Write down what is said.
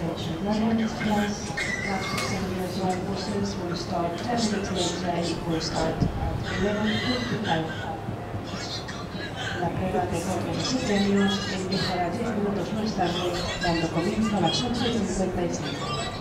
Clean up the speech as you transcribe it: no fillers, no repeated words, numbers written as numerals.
attention. London's class, class for seniors young courses will start 10 minutes later. It will start at 11:55. La prueba de fotos y premios empezará 10 minutos más tarde, dando comienzo a las 8:55.